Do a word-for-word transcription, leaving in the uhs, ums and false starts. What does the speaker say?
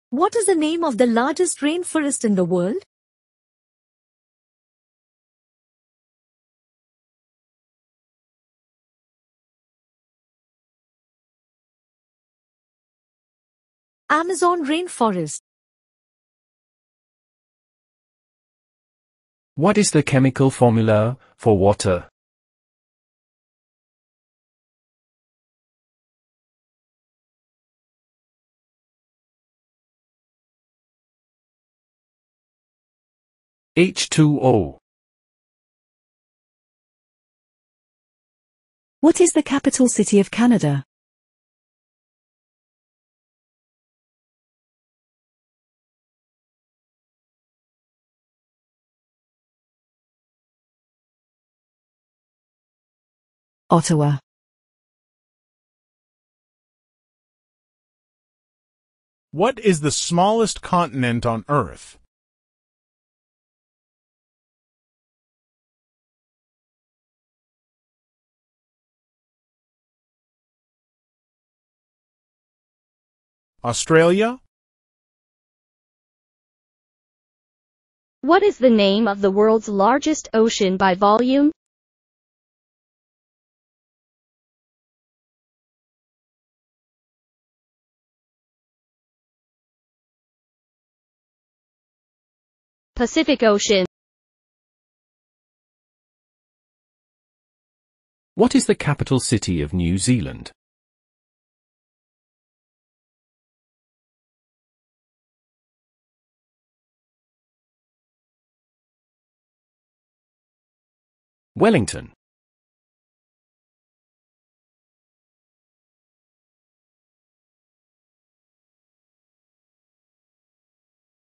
What is the name of the largest rainforest in the world? Amazon rainforest. What is the chemical formula for water? H two O. What is the capital city of Canada? Ottawa. What is the smallest continent on Earth? Australia? What is the name of the world's largest ocean by volume? Pacific Ocean. What is the capital city of New Zealand? Wellington.